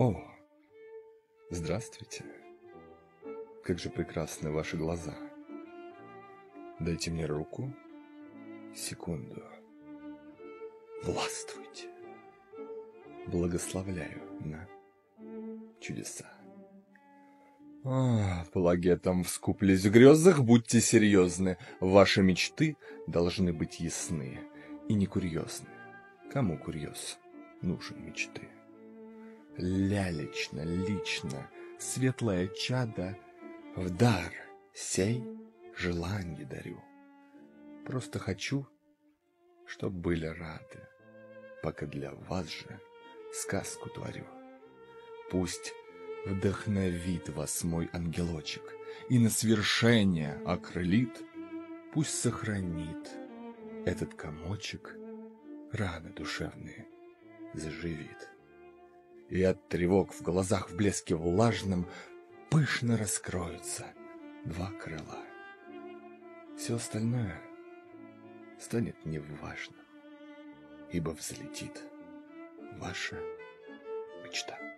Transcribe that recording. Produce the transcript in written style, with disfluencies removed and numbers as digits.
О, здравствуйте. Как же прекрасны ваши глаза. Дайте мне руку. Секунду. Властвуйте. Благословляю на чудеса. Пелагетом вскуплись в грезах, будьте серьезны. Ваши мечты должны быть ясны и не курьезны. Кому курьез нужен мечты? Лялечно, лично, светлое чадо, в дар сей желанье дарю. Просто хочу, чтоб были рады, пока для вас же сказку творю. Пусть вдохновит вас мой ангелочек и на свершение окрылит, пусть сохранит этот комочек, раны душевные заживит. И от тревог в глазах в блеске влажном пышно раскроются два крыла. Все остальное станет неважным, ибо взлетит ваша мечта.